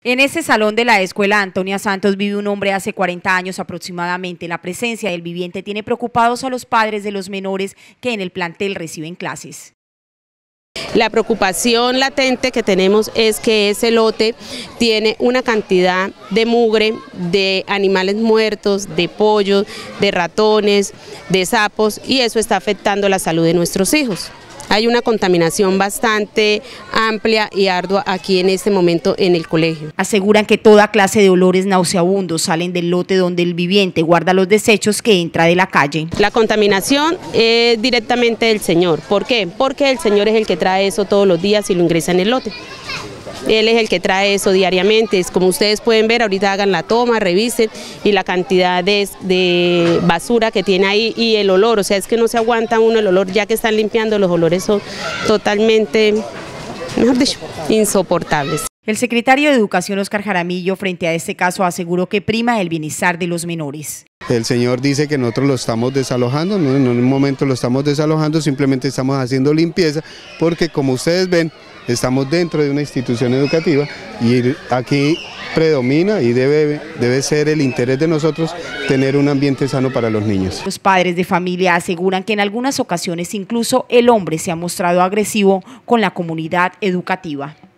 En este salón de la escuela Antonia Santos vive un hombre hace 40 años aproximadamente. La presencia del viviente tiene preocupados a los padres de los menores que en el plantel reciben clases. La preocupación latente que tenemos es que ese lote tiene una cantidad de mugre, de animales muertos, de pollos, de ratones, de sapos, y eso está afectando la salud de nuestros hijos. Hay una contaminación bastante amplia y ardua aquí en este momento en el colegio. Aseguran que toda clase de olores nauseabundos salen del lote donde el viviente guarda los desechos que entra de la calle. La contaminación es directamente del señor. ¿Por qué? Porque el señor es el que trae eso todos los días y lo ingresa en el lote. Él es el que trae eso diariamente. Es como ustedes pueden ver, ahorita hagan la toma, revisen, y la cantidad de basura que tiene ahí y el olor, o sea, es que no se aguanta uno el olor, ya que están limpiando, los olores son totalmente, mejor dicho, insoportables. El secretario de Educación, Oscar Jaramillo, frente a este caso aseguró que prima el bienestar de los menores. El señor dice que nosotros lo estamos desalojando, no en un momento lo estamos desalojando, simplemente estamos haciendo limpieza, porque como ustedes ven, estamos dentro de una institución educativa y aquí predomina y debe ser el interés de nosotros tener un ambiente sano para los niños. Los padres de familia aseguran que en algunas ocasiones incluso el hombre se ha mostrado agresivo con la comunidad educativa.